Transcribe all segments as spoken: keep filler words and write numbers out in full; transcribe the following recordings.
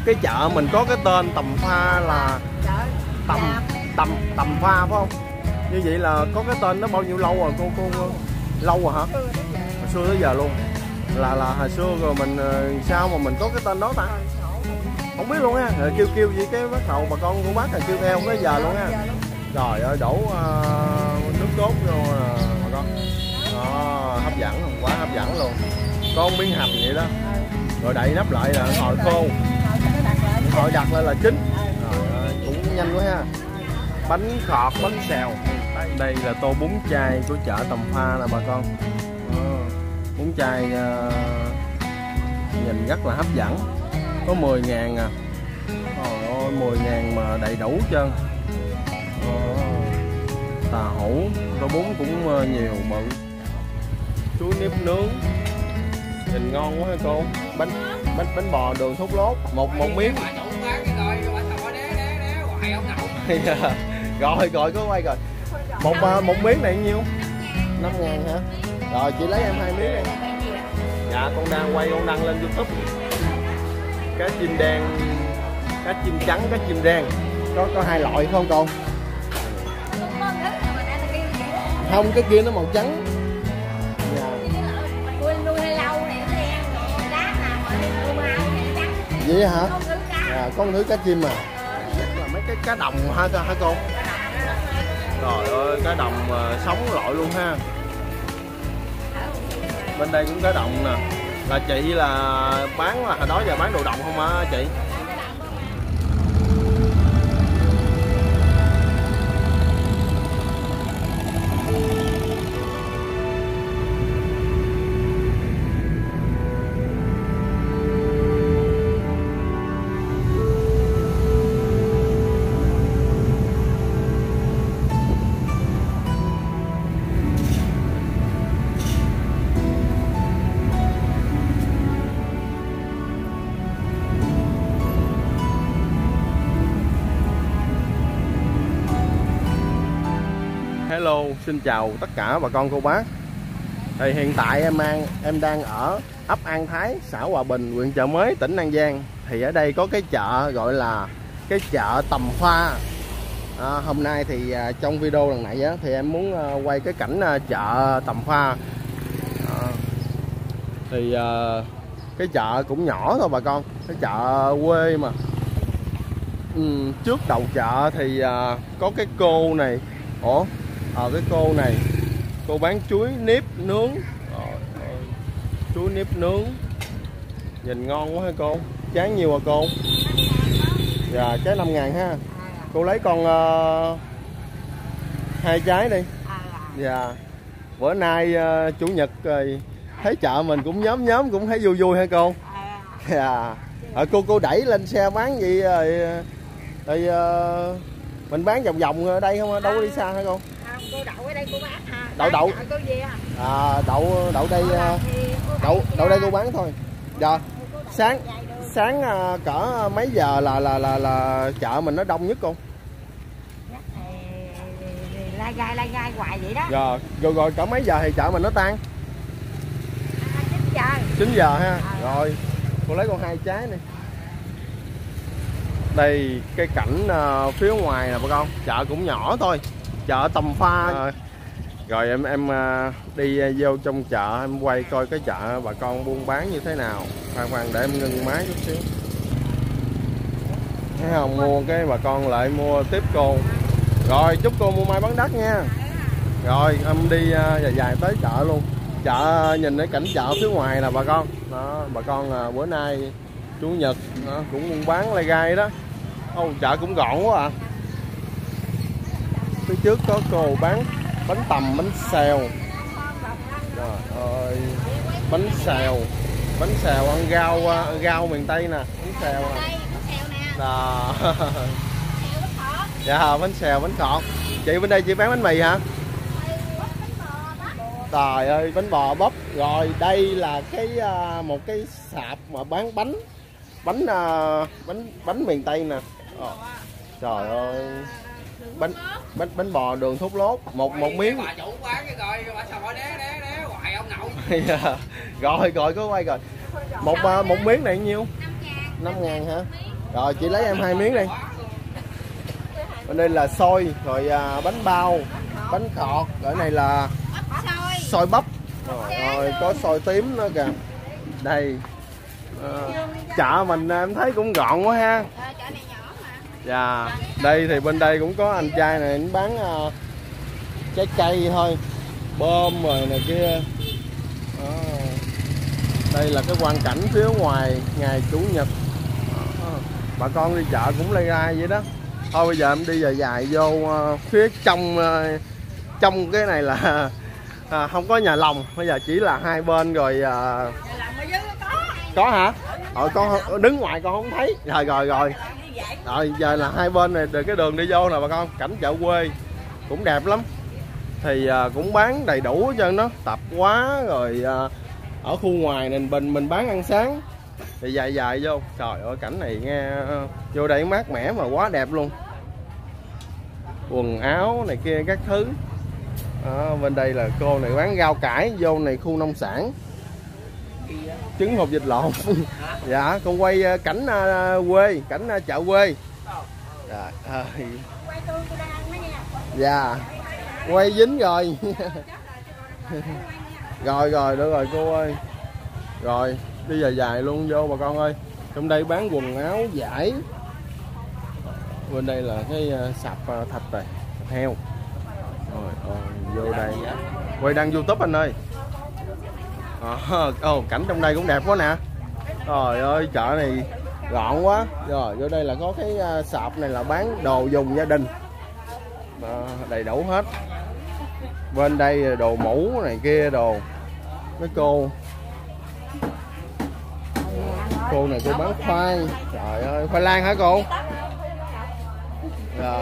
cái chợ mình có cái tên Tầm Pha là Tầm Tầm Tầm Pha phải không? Như vậy là có cái tên nó bao nhiêu lâu rồi cô cô lâu rồi hả? Hồi xưa tới giờ luôn. Là là hồi xưa rồi mình sao mà mình có cái tên đó ta? Không biết luôn á. Kêu kêu gì cái bắt đầu bà con của bác là kêu theo tới giờ luôn á. Trời ơi đổ uh, nước cốt vô uh, bà con. Đó, hấp dẫn không? Quá hấp dẫn luôn. Có miếng hầm vậy đó. Rồi đậy nắp lại là hồi khô. Hồi đặt lại là chín. Trời ơi, cũng nhanh quá ha. Bánh khọt, bánh xèo. Đây là tô bún chay của chợ Tầm Pha nè bà con. À, bún chay uh, nhìn rất là hấp dẫn. Có mười ngàn à. Trời ơi, mười ngàn mà đầy đủ trơn. À, tà hủ, tô bún cũng uh, nhiều bự. Chuối nếp nướng. Nhìn ngon quá ha cô. Bánh bánh bánh bò đường thốt lốt, một một miếng. Rồi rồi có quay rồi. Một một miếng này nhiêu? năm ngàn hả? Rồi chị lấy em hai miếng đi. Dạ con đang quay, con đăng lên YouTube. Cá chim đen, cá chim trắng, cá chim đen. Có có hai loại không con? Không, cái kia nó màu trắng. Vậy hả? À, có một thứ cá chim à. Chắc là mấy cái cá đồng hả hả con? Trời ơi, cá đồng uh, sống lội luôn ha. Bên đây cũng cá đồng nè. Là chị là bán là hồi đó giờ bán đồ đồng không hả chị? Hello, xin chào tất cả bà con cô bác. Thì hiện tại em đang em đang ở ấp An Thái, xã Hòa Bình, huyện Chợ Mới, tỉnh An Giang. Thì ở đây có cái chợ gọi là cái chợ Tầm Pha. À, hôm nay thì à, trong video lần này á, thì em muốn à, quay cái cảnh à, chợ Tầm Pha. À, thì à, cái chợ cũng nhỏ thôi bà con, cái chợ quê mà. Ừ, trước đầu chợ thì à, có cái cô này. Ủa? Ờ cái cô này cô bán chuối nếp nướng. Rồi, chuối nếp nướng nhìn ngon quá ha cô. Trái nhiều à cô? Dạ trái năm ngàn ha. Cô lấy con uh, hai trái đi. Dạ bữa nay uh, chủ nhật rồi thấy chợ mình cũng nhóm nhóm cũng thấy vui vui ha cô. Dạ à, cô cô đẩy lên xe bán gì rồi, rồi uh, mình bán vòng vòng ở đây không, đâu có đi xa hả cô? Cô đậu ở đây cô bán ha. Đậu đậu. À đậu đậu đây đậu đậu đây cô bán thôi. Dạ. Sáng sáng cỡ mấy giờ là là là là chợ mình nó đông nhất cô? Lai gai lai gai hoài vậy đó. Dạ. Rồi rồi cỡ mấy giờ thì chợ mình nó tan? chín giờ. chín giờ ha. Rồi. Cô lấy con hai trái này. Đây cái cảnh uh, phía ngoài nè bà con, chợ cũng nhỏ thôi, chợ Tầm Pha. À, rồi em em uh, đi uh, vô trong chợ em quay coi cái chợ bà con buôn bán như thế nào. Khoan khoan để em ngưng máy chút xíu. Thấy không, mua cái bà con lại mua tiếp cô. Rồi chúc cô mua may bán đắt nha. Rồi em đi uh, dài dài tới chợ luôn. Chợ nhìn cái cảnh chợ phía ngoài nè bà con. Đó, bà con uh, bữa nay chủ nhật đó, cũng buôn bán lai gai đó. Ô, chợ cũng gọn quá à. Phía trước có cô bán bánh tằm, bánh xèo. Trời ơi, bánh xèo, bánh xèo ăn rau, rau miền Tây nè, bánh xèo nè. Đó. Dạ, bánh xèo, bánh khọt. Chị bên đây chị bán bánh mì hả? Trời ơi, bánh bò bắp. Rồi đây là cái một cái sạp mà bán bánh, bánh bánh bánh miền Tây nè. Ờ. Trời ơi, bánh bánh bánh bò đường thốt lốt, một một miếng. Rồi rồi có quay rồi. Một một miếng này nhiêu? năm ngàn hả? Rồi chị lấy em hai miếng đi. Bên đây là xôi, rồi à, bánh bao, bánh khọt, ở này là xôi bắp. Rồi, rồi có xôi tím nữa kìa. Đây. À, chợ mình em thấy cũng gọn quá ha. Dạ. Đây thì bên đây cũng có anh trai này anh bán uh, trái cây thôi, bơm rồi này kia. Đó. Đây là cái quang cảnh phía ngoài ngày chủ nhật. Đó. Bà con đi chợ cũng lây rai vậy đó. Thôi bây giờ em đi dài dài vô uh, phía trong uh, trong cái này là uh, không có nhà lồng, bây giờ chỉ là hai bên rồi. Uh... Có hả? Ờ, con đứng ngoài con không thấy. Rồi rồi rồi. Rồi giờ là hai bên này cái đường đi vô nè bà con, cảnh chợ quê cũng đẹp lắm. Thì uh, cũng bán đầy đủ cho nó tạp hóa rồi. Uh, ở khu ngoài này mình mình bán ăn sáng thì dài dài vô. Trời ơi cảnh này nghe uh, vô đây mát mẻ mà quá đẹp luôn. Quần áo này kia các thứ. Đó, bên đây là cô này bán rau cải, vô này khu nông sản. Trứng hộp vịt lộn. Dạ con quay cảnh uh, quê, cảnh uh, chợ quê. Dạ, à, dạ quay dính rồi. Rồi rồi được rồi cô ơi. Rồi đi dài dài luôn vô bà con ơi. Trong đây bán quần áo vải. Bên đây là cái uh, sạp uh, thịt này, thịt heo. Rồi, rồi vô đây. Quay đăng YouTube anh ơi. À, oh, cảnh trong đây cũng đẹp quá nè. Trời ơi chợ này gọn quá. Rồi vô đây là có cái uh, sạp này là bán đồ dùng gia đình. À, đầy đủ hết. Bên đây đồ mũ này kia đồ. Mấy cô cô này cô bán khoai. Trời ơi khoai lang hả cô? Rồi.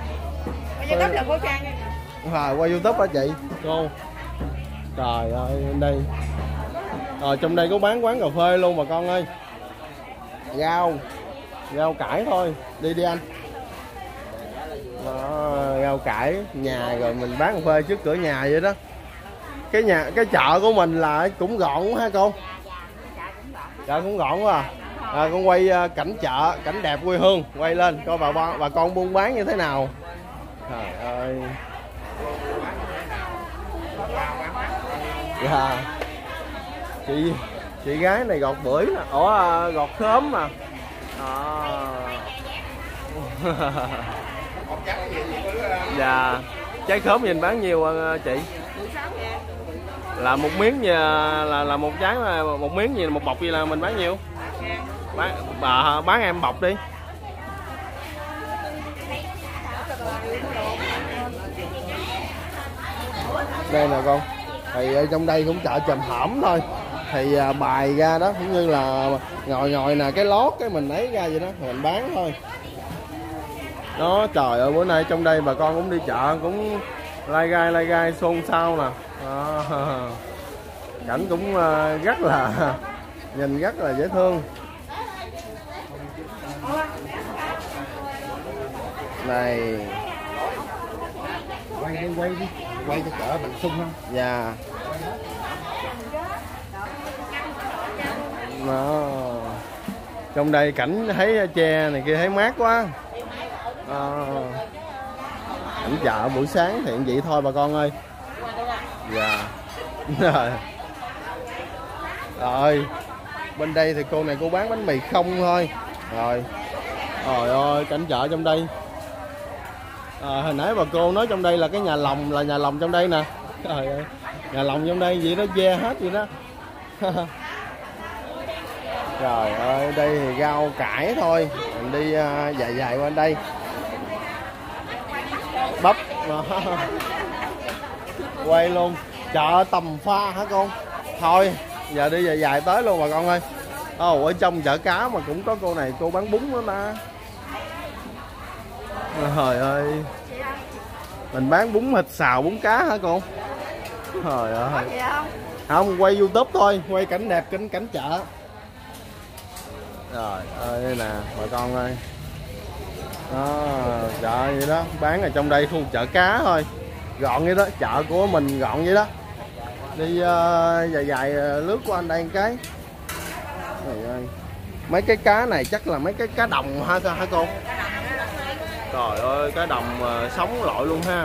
À, qua YouTube hả chị? Cô. Trời ơi bên đây. Rồi trong đây có bán quán cà phê luôn bà con ơi. Rau rau cải thôi. Đi đi anh. Đó, rau cải nhà rồi mình bán cà phê trước cửa nhà vậy đó. Cái nhà cái chợ của mình là cũng gọn quá ha cô. Chợ cũng gọn quá à. À, con quay cảnh chợ, cảnh đẹp quê hương, quay lên coi bà bà con buôn bán như thế nào. Trời ơi. Dạ. Chị chị gái này gọt bưởi nè, ủa gọt khóm mà. À. Dạ. Trái khóm nhìn bán nhiều chị? Là một miếng như là là một trái mà một miếng gì một bọc gì là mình bán nhiêu? Bán bà bán em bọc đi. Đây nè con. Thì ở trong đây cũng chợ Trầm Hổm thôi. Thì à, bài ra đó cũng như là ngồi ngồi nè cái lót cái mình lấy ra vậy đó, mình bán thôi. Đó trời ơi bữa nay trong đây bà con cũng đi chợ cũng lai gai lai gai xôn xao nè. Đó. Cảnh cũng uh, rất là nhìn rất là dễ thương. Này quay đi quay đi quay cho chợ mình sung không? Dạ. Đó. Trong đây cảnh thấy tre này kia thấy mát quá. À, cảnh chợ buổi sáng thì vậy thôi bà con ơi. Dạ. Rồi. Rồi bên đây thì cô này cô bán bánh mì không thôi. Rồi trời ơi cảnh chợ trong đây. À, hồi nãy bà cô nói trong đây là cái nhà lồng, là nhà lồng trong đây nè. Trời ơi nhà lồng trong đây vậy đó, ve hết vậy đó. Trời ơi đây thì rau cải thôi. Mình đi uh, dài dài qua đây. Bắp. Quay luôn. Chợ Tầm Pha hả con? Thôi giờ đi dài dài tới luôn bà con ơi. Ồ, ở trong chợ cá mà cũng có cô này cô bán bún nữa ta. Trời ơi. Mình bán bún thịt xào bún cá hả con? Trời ơi. Không, quay YouTube thôi, quay cảnh đẹp cảnh cảnh chợ. Rồi ơi đây nè bà con ơi. Đó, chợ vậy đó, bán ở trong đây khu chợ cá thôi. Gọn vậy đó, chợ của mình gọn vậy đó. Đi uh, dài dài uh, lướt qua anh đây một cái. Trời ơi. Mấy cái cá này chắc là mấy cái cá đồng ha hả cô? Trời ơi, cá đồng uh, sống lội luôn ha.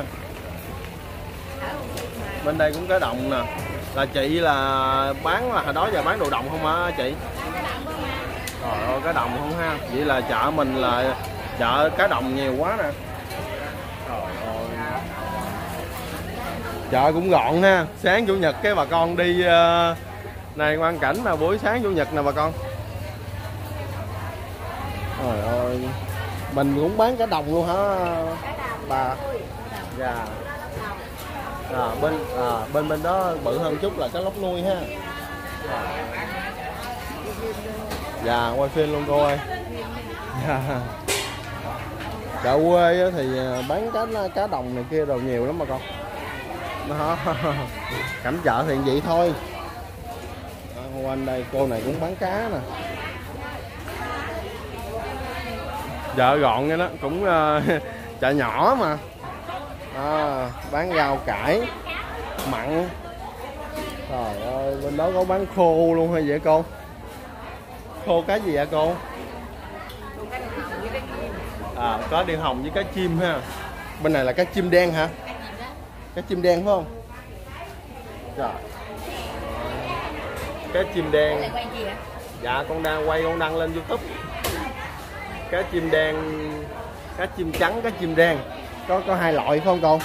Bên đây cũng cá đồng nè. Là chị là bán là hồi đó giờ bán đồ đồng không hả chị? Trời ơi, cá đồng không ha. Vậy là chợ mình là chợ cá đồng nhiều quá nè. Trời ơi. Chợ cũng gọn ha. Sáng chủ nhật cái bà con đi uh, này quan cảnh là buổi sáng chủ nhật nè bà con. Trời ơi. Mình cũng bán cá đồng luôn hả bà? Dạ. À, bên à, bên bên đó bự hơn chút là cá lóc nuôi ha. Dạ, quay phim luôn cô ơi. Dạ. Chợ quê thì bán cá cá đồng này kia đồ nhiều lắm mà con. Đó. Cảnh chợ thì vậy thôi. À, quanh đây cô này cũng bán cá nè. Chợ gọn cái đó, cũng uh, chợ nhỏ mà. À, bán rau cải mặn. Trời ơi, bên đó có bán khô luôn hay vậy cô? Khô cá gì vậy cô? À, có điên hồng với cá chim ha. Bên này là cá chim đen hả? Cá chim đen phải không? Trời. Cá chim đen. Dạ con đang quay, con đăng lên YouTube. Cá chim đen, cá chim trắng, cá chim đen. Có có hai loại phải không cô?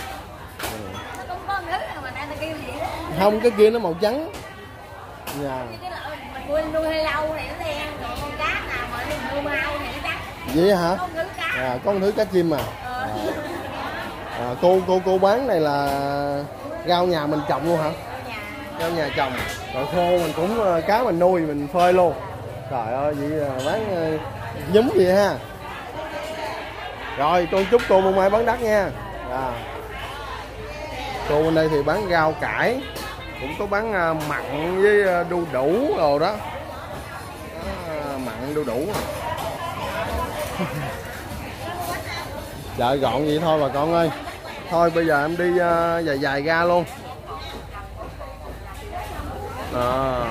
Không, cái kia nó màu trắng. Dạ. Nuôi hơi lâu này nó đen, còn con cá nào mà nuôi mau này nó trắng. Vậy hả? À, có một thứ cá chim à. À, à cô cô cô bán này là rau nhà mình trồng luôn hả? Rau nhà trồng. Rồi khô mình cũng cá mình nuôi mình phơi luôn. Trời ơi, vậy bán nhúm vậy ha. Rồi con chúc cô mua mai bán đắt nha. À. Cô bên đây thì bán rau cải, cũng có bán mặn với đu đủ rồi đó. À, mặn đu đủ. Chợ gọn vậy thôi bà con ơi. Thôi bây giờ em đi uh, dài dài ra luôn. À,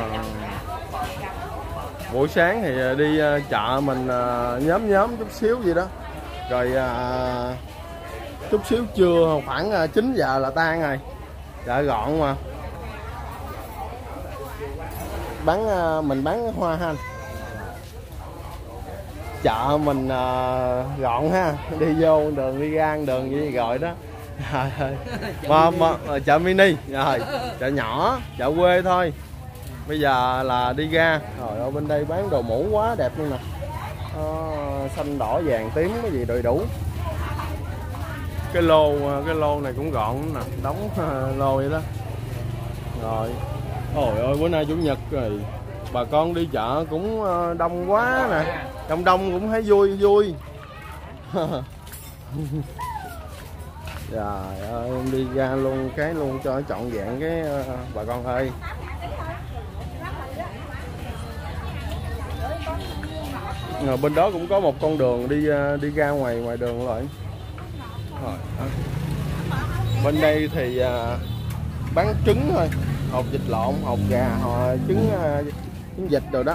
buổi sáng thì đi uh, chợ mình uh, nhóm nhóm chút xíu gì đó. Rồi uh, chút xíu trưa khoảng uh, chín giờ là tan rồi. Chợ gọn mà. Bán uh, mình bán hoa ha. Chợ mình uh, gọn ha, đi vô đường đi ra đường gì gọi đó. mà, mà, chợ mini rồi, chợ nhỏ, chợ quê thôi. Bây giờ là đi ra. Rồi ở bên đây bán đồ mũ quá đẹp luôn nè. À, xanh đỏ vàng tím cái gì đầy đủ. Cái lô cái lô này cũng gọn nè, đóng lô vậy đó. Rồi. Trời ơi, bữa nay chủ nhật rồi. Bà con đi chợ cũng đông quá nè. Đông đông cũng thấy vui vui. Trời ơi, em đi ra luôn cái luôn cho trọn vẹn cái uh, bà con ơi. Rồi bên đó cũng có một con đường đi uh, đi ra ngoài ngoài đường rồi. Rồi. Bên đây thì uh, bán trứng thôi, hột vịt lộn, hột gà, hột trứng uh, trứng vịt rồi đó.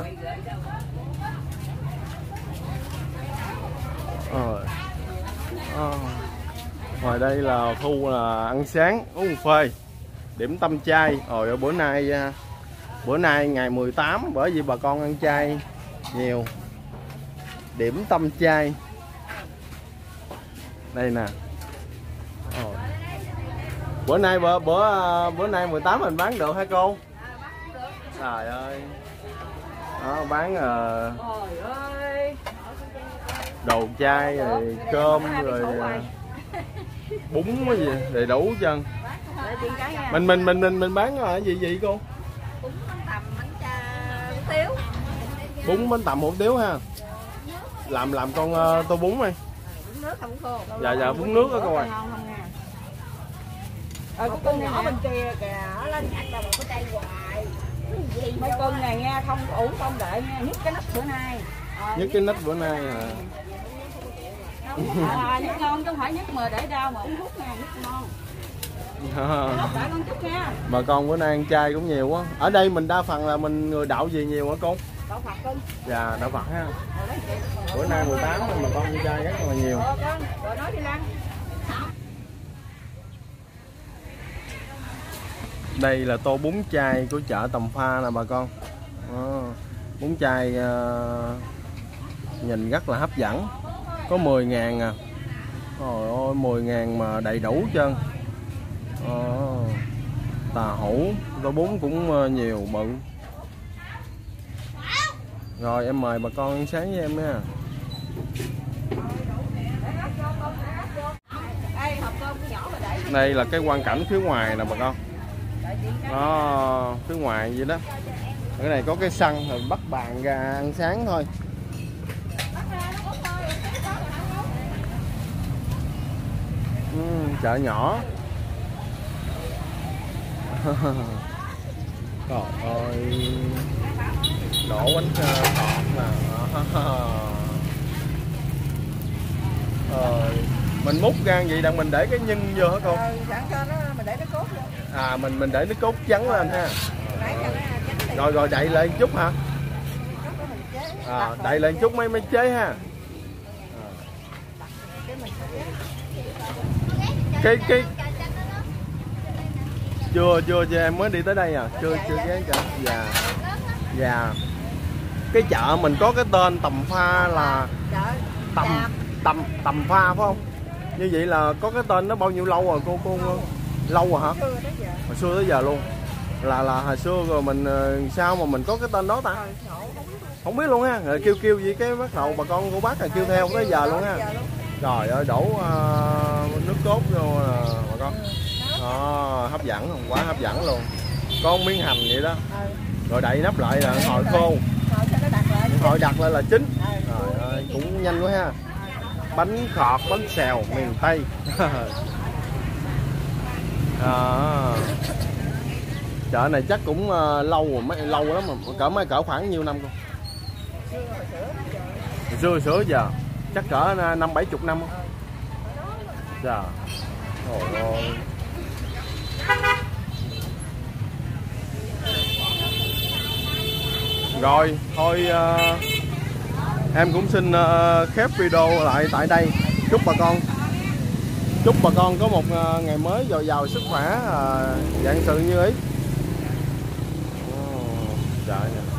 Rồi. À. Ngoài đây là khu là ăn sáng uống phê, điểm tâm chay. Rồi ở bữa nay bữa nay ngày mười tám, bởi vì bà con ăn chay nhiều. Điểm tâm chay đây nè. Rồi. Bữa nay bữa bữa bữa nay mười tám mình bán được hả cô? Trời ơi. Đó, bán uh, đồ chay rồi cơm rồi bún cái gì đầy đủ hết trơn. Mình mình mình mình mình bán ở gì gì cô? Bún bánh tằm, bánh hủ tiếu. Bún bánh tằm hủ tiếu ha. Làm làm con uh, tô bún đi. Bún nước không khô. Dạ dạ bún nước đó cô ơi. Ờ cái con nhỏ bên kia kìa, nó lên chặt là có chay hoài. Mấy con này nha, không ổn không đợi nha, nhức cái nắp bữa nay. À, nhức cái nắp bữa nay à. À, nhức ngon chứ không phải nhức mà để đau mà uống thuốc nha, nhức ngon. À. Bà con bữa nay ăn chay cũng nhiều quá. Ở đây mình đa phần là mình người đạo gì nhiều hả cô? đậu Phật cưng. Dạ đậu Phật ha. Rồi lấy chị. Bữa nay mười tám mà con đi chơi rất là nhiều. Ờ con, rồi nói đi Lan. Đây là tô bún chay của chợ Tầm Pha nè bà con. À, bún chay uh, nhìn rất là hấp dẫn. Có mười ngàn à. Trời ơi, mười ngàn mà đầy đủ trơn. À, tà hủ, tô bún cũng uh, nhiều bự. Rồi em mời bà con ăn sáng với em nha. Đây là cái quang cảnh phía ngoài nè bà con. Đó, phía ngoài vậy đó. Cái này có cái sân rồi bắt bàn ra ăn sáng thôi. Ừ, chợ nhỏ. Trời ơi, đổ bánh ngọt nè. Ờ, mình múc ra vậy đặng mình để cái nhân vô hả con? Ờ, sẵn cho nó mình để nó cốt vô. À mình mình để nước cốt trắng lên ha. Rồi rồi đậy lên chút hả? À, đậy lên chút mới mới chế ha. À. Cái cái chưa chưa chưa em mới đi tới đây à, chưa chưa ghé chợ. Dạ. Dạ. Cái chợ mình có cái tên Tầm Pha là Tầm Tầm Tầm Pha phải không? Như vậy là có cái tên nó bao nhiêu lâu rồi cô cô lâu rồi hả? Hồi xưa tới giờ luôn. Là là hồi xưa rồi mình sao mà mình có cái tên đó ta? Không biết luôn ha. Rồi kêu kêu gì cái bắt đầu bà con cô bác là kêu theo tới giờ luôn ha. Trời ơi đổ uh, nước cốt vô uh, bà con. À, hấp dẫn không? Quá hấp dẫn luôn. Con miếng hành vậy đó. Rồi đậy nắp lại là hồi khô. Hồi đặt lại là chín. Trời ơi cũng nhanh quá ha. Bánh khọt, bánh xèo miền Tây. À, chợ này chắc cũng uh, lâu rồi, mấy lâu lắm mà cỡ mấy cỡ khoảng nhiêu năm con? Xưa sửa giờ chắc cỡ năm bảy chục năm không? Dạ. Trời ơi. Rồi thôi uh, em cũng xin uh, khép video lại tại đây. Chúc bà con chúc bà con có một uh, ngày mới dồi dào sức khỏe, uh, vạn sự như ý. Oh, trời ơi.